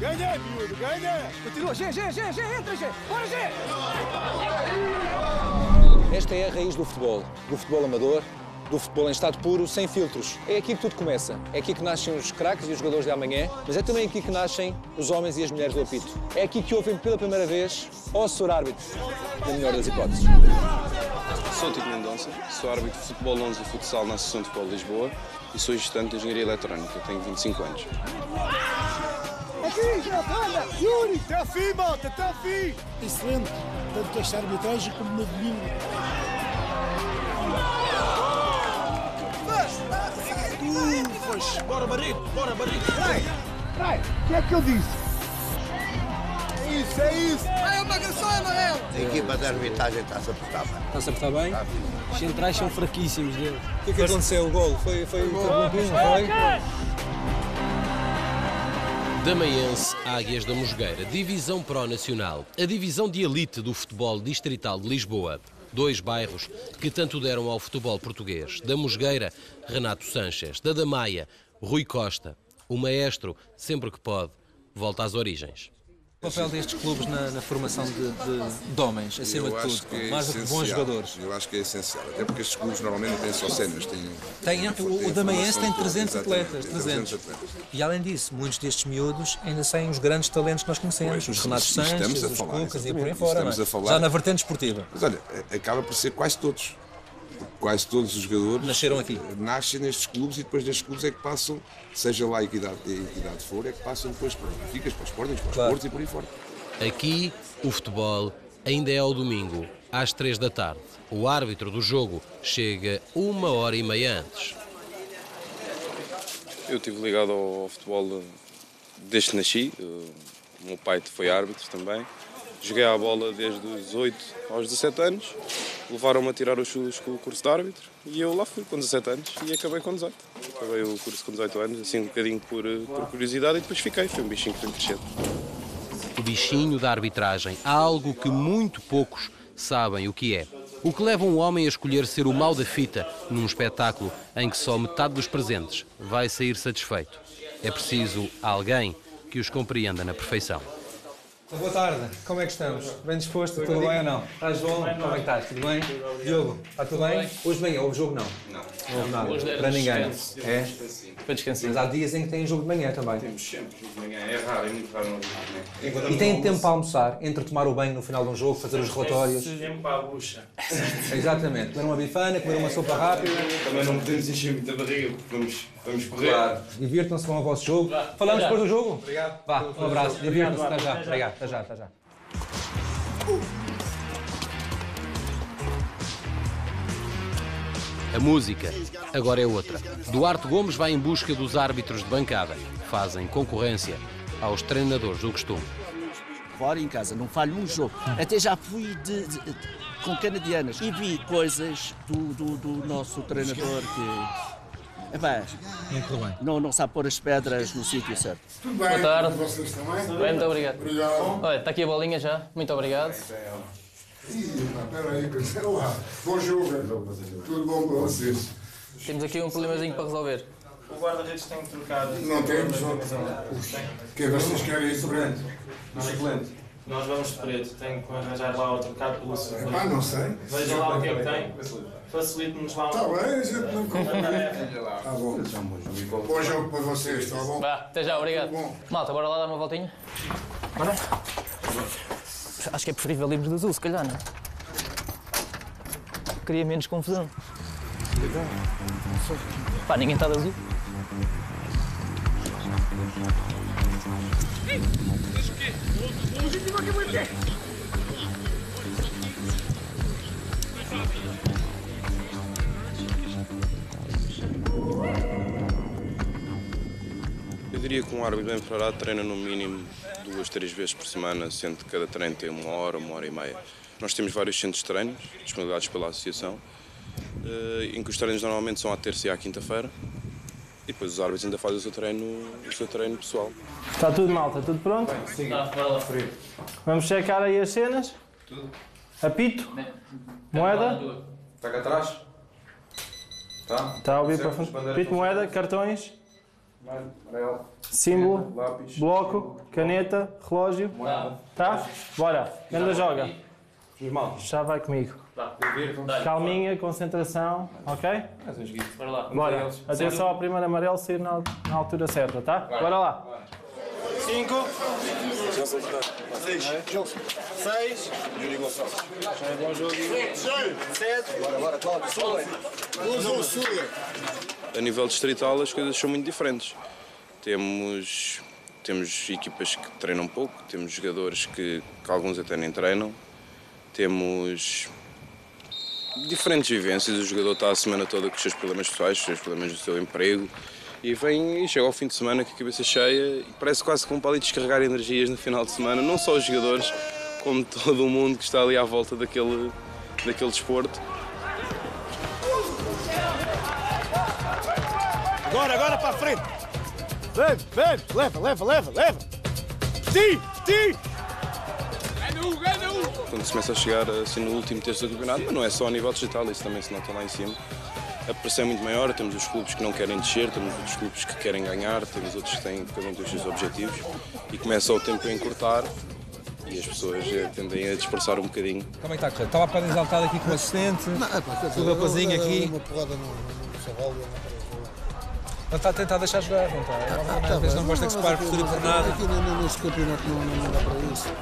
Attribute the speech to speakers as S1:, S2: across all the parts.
S1: Ganha, miúdo, ganha!
S2: Continua, Gê, entra, Gê! Bora, Gê!
S3: Esta é a raiz do futebol amador, do futebol em estado puro, sem filtros. É aqui que tudo começa. É aqui que nascem os craques e os jogadores de amanhã, mas é também aqui que nascem os homens e as mulheres do apito. É aqui que ouvem pela primeira vez o Sr. Árbitro, na melhor das hipóteses.
S4: Sou Tico Mendonça, sou árbitro de futebol 11 e futsal na Associação de Futebol de Lisboa e sou gestante de engenharia eletrónica, tenho 25 anos.
S1: Aqui, já anda! Yuri, até ao fim, malta, até ao fim!
S5: Excelente, tanto esta arbitragem como no domingo.
S1: Bora, Barreto, bora, Barreto! Trai, o que é que eu disse? É isso!
S2: É uma agressão, amarelo!
S6: A equipa de arbitragem está-se a portar bem.
S3: Está-se a portar bem?
S7: Os centrais são fraquíssimos dele.
S3: O que aconteceu? O golo? Foi interrompido, não foi?
S8: Damaiense Águias da Mosgueira, Divisão Pro Nacional, a divisão de elite do futebol distrital de Lisboa. 2 bairros que tanto deram ao futebol português. Da Mosgueira, Renato Sanches. Da Damaia, Rui Costa. O maestro, sempre que pode, volta às origens.
S7: O papel destes clubes na formação de homens, acima de tudo, mais do que bons jogadores.
S9: Eu acho que é essencial, até porque estes clubes normalmente não têm só séniores.
S7: O Damaiense tem 300 atletas, 300. E além disso, muitos destes miúdos ainda saem os grandes talentos que nós conhecemos, os Renato Sanches, os Cucas e por aí fora, já na vertente esportiva.
S9: Mas olha, acaba por ser quase todos. Quase todos os jogadores
S7: nasceram aqui.
S9: Nascem nestes clubes e depois destes clubes é que passam, seja lá a que idade for, é que passam depois para Benfica, para os Sporting, para os Portos e por aí fora.
S8: Aqui, o futebol ainda é ao domingo, às 3 da tarde. O árbitro do jogo chega 1h30 antes.
S4: Eu estive ligado ao futebol desde que nasci, o meu pai foi árbitro também. Joguei à bola desde os 8 aos 17 anos, levaram-me a tirar os chutes com o curso de árbitro e eu lá fui com 17 anos e acabei com 18. Acabei o curso com 18 anos, assim um bocadinho por curiosidade e depois fiquei, foi um bichinho que foi crescendo.
S8: O bichinho da arbitragem, há algo que muito poucos sabem o que é. O que leva um homem a escolher ser o mau da fita num espetáculo em que só metade dos presentes vai sair satisfeito. É preciso alguém que os compreenda na perfeição.
S7: Boa tarde, como é que estamos? Bem disposto? Tudo bem ou não? Estás, João? Como é que estás? Tudo bem? Diogo, está tudo bem? Hoje de manhã houve jogo não? Não. Não houve nada? Para ninguém? É?
S10: Para descansar.
S7: Mas há dias em que tem jogo de manhã também.
S10: Temos sempre jogo de manhã, é raro, é muito raro não jogo de manhã.
S7: E têm tempo para almoçar, entre tomar o banho no final de um jogo, fazer os relatórios?
S10: Tempo para a bucha.
S7: Exatamente, comer uma bifana, comer uma sopa rápida.
S10: Também não podemos encher muita barriga, porque vamos correr.
S7: Claro. Divirtam-se com o vosso jogo. Falamos depois do jogo?
S10: Obrigado.
S7: Vá, um abraço. Divirtam-se, até já. Obrigado, até já.
S8: A música agora é outra. Duarte Gomes vai em busca dos árbitros de bancada. Fazem concorrência aos treinadores do costume.
S11: Fora em casa, não falho um jogo. Até já fui com canadianas e vi coisas do nosso treinador que... Epá, não sabe pôr as pedras no sítio certo.
S5: Tudo bem,
S10: boa tarde.
S5: Vocês também?
S10: Bem, muito obrigado.
S5: Obrigado.
S10: Olha, está aqui a bolinha já, muito obrigado.
S5: Espera aí, olá. Bom jogo. Tudo bom para vocês?
S10: Temos aqui um problemazinho para resolver. O guarda-redes tem que trocar.
S5: Não temos? O que vocês querem isso preto?
S10: Suplente. Nós vamos de preto, tenho que arranjar lá ou trocar pelo suplente.
S5: Não sei.
S10: Veja lá o que é que tem. Facilite-nos lá.
S5: Está bem, a gente não conta. Está bom. Bom jogo para vocês, está bom?
S10: Vá, até já, obrigado. Malta, bora lá dar uma voltinha? Bora? Acho que é preferível irmos de azul, se calhar, não é? Queria menos confusão. Pá, ninguém está de azul.
S4: Eu diria que um árbitro bem preparado treina no mínimo 2, 3 vezes por semana, sendo que cada treino tem 1 hora e meia. Nós temos vários centros de treinos, disponibilizados pela associação, em que os treinos normalmente são à terça e à quinta-feira, e depois os árbitros ainda fazem o seu treino pessoal.
S12: Está tudo mal, está tudo pronto?
S10: Sim. Bora lá.
S12: Vamos checar aí as cenas?
S10: Tudo.
S12: Apito? Moeda?
S10: Está cá atrás?
S12: Está a ouvir para frente. Apito, moeda, cartões? Símbolo, bloco, caneta, relógio. Tá? Bora. Ganda joga. Já vai comigo. Calminha, concentração, ok? Bora. Atenção ao primeiro amarelo sair na altura certa, tá? Bora lá. 5 6 bom jogo. 7 bora, Cláudio.
S4: A nível distrital as coisas são muito diferentes. Temos equipas que treinam pouco, temos jogadores que alguns até nem treinam, temos diferentes vivências. O jogador está a semana toda com os seus problemas pessoais, os seus problemas do seu emprego, e vem e chega ao fim de semana com a cabeça cheia e parece quase que para ali descarregar energias no final de semana, não só os jogadores, como todo o mundo que está ali à volta daquele desporto.
S1: Agora para a frente! Leva! Ti!
S4: Quando se começa a chegar assim no último terço do campeonato, mas não é só a nível digital, isso também se nota lá em cima. A pressão é muito maior, temos os clubes que não querem descer, temos outros clubes que querem ganhar, temos outros que têm cada um dos seus objetivos e começa o tempo a encurtar e as pessoas tendem a dispersar um bocadinho.
S7: Como é que está a correr? Estava a bocado exaltado aqui com o assistente, com o rapazinho aqui.
S5: Uma porrada no Saval.
S7: Ele está a tentar deixar jogar, não está? Às vezes não gosta que se pare por tudo e por nada.
S5: Aqui neste campeonato não dá para isso.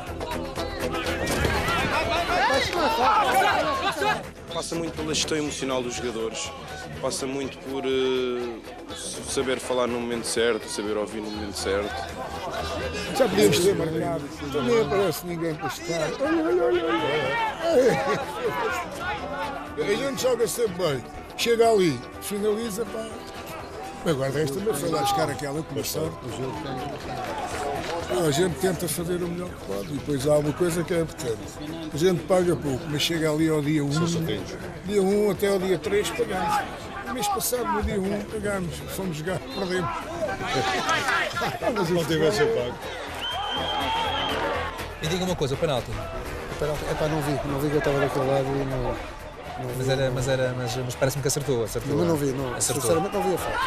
S4: Passa muito pela gestão emocional dos jogadores, passa muito por saber falar no momento certo, saber ouvir no momento certo.
S5: Já podíamos ter marcado, nem aparece ninguém para estar. Olha. A gente joga sempre bem, chega ali, finaliza, pá. Agora desta também foi lá buscar aquela comissão. A gente tenta fazer o melhor que pode e depois há uma coisa que é importante. A gente paga pouco, mas chega ali ao dia 1, dia 1 até ao dia 3 pagamos. O mês passado, no dia 1, pagamos. Fomos jogar, perdemos. Mas não tivesse pago.
S7: E diga uma coisa, o penalti.
S5: É pá, não vi que eu estava daquele lado e não...
S7: Mas parece-me que acertou.
S5: Mas não vi, não. Sinceramente não vi a falta.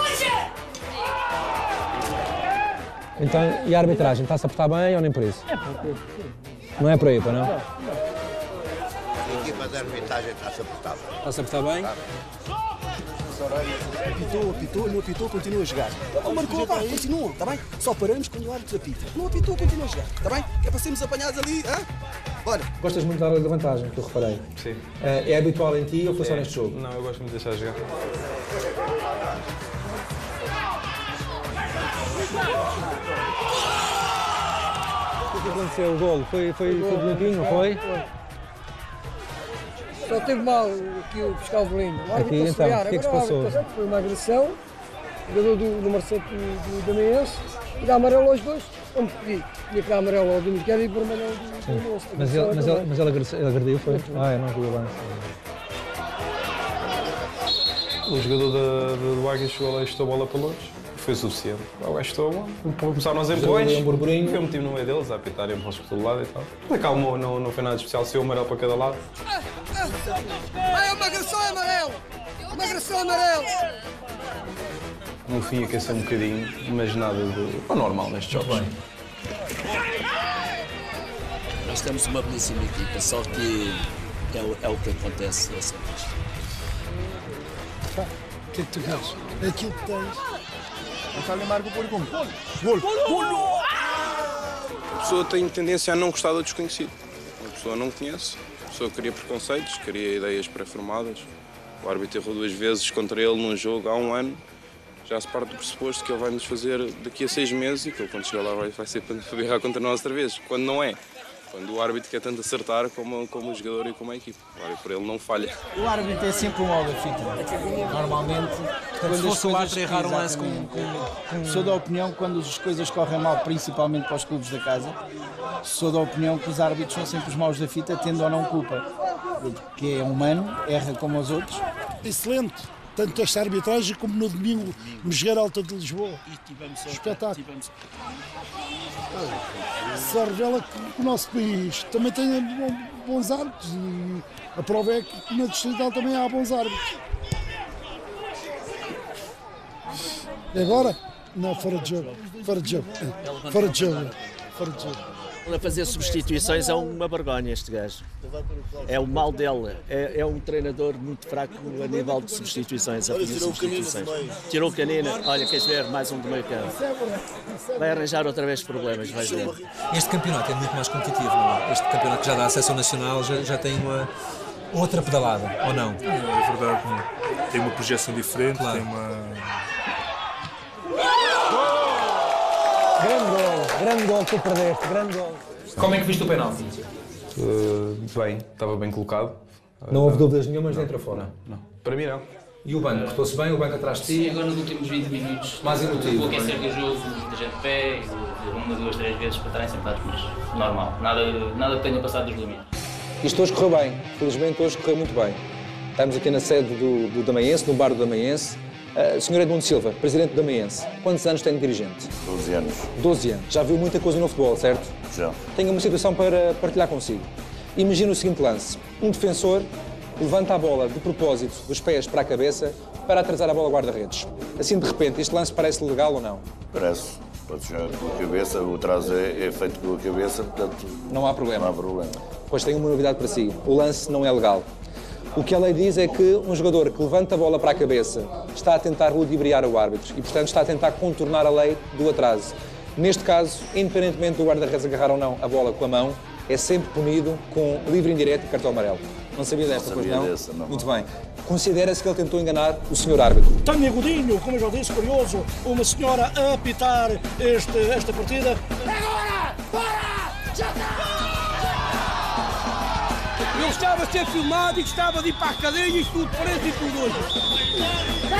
S7: Então, e a arbitragem? Está-se a portar bem ou nem por isso? Não é por aí, pá, não?
S6: A equipa de arbitragem está-se a portar bem.
S7: Está-se a portar bem?
S13: Apitou, não apitou, continua a jogar. Não marcou, vá, continua, está bem? Só paramos quando o árbitro apita. Não apitou, continua a jogar, está bem? É para sermos apanhados ali, hã? Bora.
S7: Gostas muito da vantagem, que eu reparei.
S14: Sim.
S7: É habitual em ti ou foi só neste jogo?
S14: Não, eu gosto muito de deixar jogar.
S7: O que aconteceu? O golo? Foi limpinho, não foi?
S2: Só teve mal aqui o fiscal Belino. O árbitro
S7: aqui, então, o que é que se passou?
S2: Foi uma agressão, o jogador do número 7 do Damaense, e dá amarelo aos dois, como pedi. Tinha que dar amarelo ao do Miguel e vermelho ao do Moço.
S7: Mas ele agrediu, foi? Eu não vi o lance.
S14: O jogador do Águia chegou lá e chutou a bola para longe. Foi suficiente. O gajo chutou a bola. Começaram os empurrões. Eu meti-me no meio deles a apitar e empurrões por todo lado e tal. Acalmou, não foi nada especial. Saiu amarelo para cada lado.
S2: É uma agressão amarelo! Uma agressão amarelo!
S14: No fim aqueceu um bocadinho, mas nada de normal nestes jogos.
S11: Nós temos uma belíssima equipa, só que é o que acontece dessa vez.
S5: O que é que tu queres? É aquilo que tens.
S1: António Marco por como? Golo!
S4: A pessoa tem tendência a não gostar do desconhecido. A pessoa não conhece, a pessoa cria preconceitos, cria ideias pré-formadas. O árbitro errou 2 vezes contra ele num jogo há 1 ano. Já se parte do pressuposto que ele vai nos fazer daqui a 6 meses e que ele, quando chegar lá, vai ser para berrar contra nós outra vez. Quando não é. Quando o árbitro quer tanto acertar como o jogador e como a equipe. O árbitro, ele não falha.
S10: O árbitro é sempre um molde fita. Normalmente, quando as coisas errar um lance
S13: Sou da opinião que quando as coisas correm mal, principalmente para os clubes da casa, sou da opinião que os árbitros são sempre os maus da fita, tendo ou não culpa. Porque é humano, erra como os outros.
S5: Excelente. Tanto esta arbitragem como no domingo no Jogar Alta de Lisboa. Espetáculo. Só revela que o nosso país também tem bons árbitros e a prova é que na Distrital também há bons árbitros. E agora Não, fora de jogo. Fora de jogo. Fora de jogo. Fora de jogo.
S11: A fazer substituições é uma vergonha este gajo. É o mal dele. É um treinador muito fraco a nível de substituições, a fazer substituições. Tirou o Canina, olha, queres ver mais um do meio campo. Vai arranjar outra vez problemas, vais ver.
S7: Este campeonato é muito mais competitivo, não é? Este campeonato que já dá acesso ao Nacional já tem uma outra pedalada, ou não?
S15: É verdade, tem uma projeção diferente, claro. Tem uma...
S2: Grande gol que tu perdeste, grande gol.
S7: Como é que viste o penalti?
S14: Bem, estava bem colocado.
S7: Não houve dúvidas nenhumas dentro ou fora?
S14: Não. Para mim não.
S7: E o banco? Portou-se bem? O banco atrás de ti?
S10: Sim, agora nos últimos 20 minutos.
S7: Mais emotivo.
S10: Vou aquecer do jogo, muita gente de pé, uma, duas, três vezes para estarem sentados, mas normal. Nada que tenha passado dos limites.
S3: Isto hoje correu bem. Felizmente hoje correu muito bem. Estamos aqui na sede do Damaense, no bar do Damaense. Sr. Edmundo Silva, presidente do Damaense, quantos anos tem de dirigente?
S16: 12 anos.
S3: 12 anos. Já viu muita coisa no futebol, certo?
S16: Já.
S3: Tenho uma situação para partilhar consigo. Imagina o seguinte lance. Um defensor levanta a bola de propósito dos pés para a cabeça para atrasar a bola ao guarda-redes. Assim, de repente, este lance parece legal ou não?
S16: Parece. Pode jogar com a cabeça, o atraso é feito com a cabeça, portanto...
S3: Não há problema.
S16: Não há problema.
S3: Pois tenho uma novidade para si. O lance não é legal. O que a lei diz é que um jogador que levanta a bola para a cabeça está a tentar ludibriar o árbitro e, portanto, está a tentar contornar a lei do atraso. Neste caso, independentemente do guarda-redes agarrar ou não a bola com a mão, é sempre punido com livre indireto e cartão amarelo. Não sabia desta, pois não?
S16: Dessa, não?
S3: Muito bem. Considera-se que ele tentou enganar o senhor árbitro?
S1: Tenho agudinho, como eu já disse, curioso, uma senhora a apitar esta partida.
S2: Agora! Para! Já está! Eu gostava de ser filmado e gostava de ir para a cadeia e tudo preso e tudo hoje.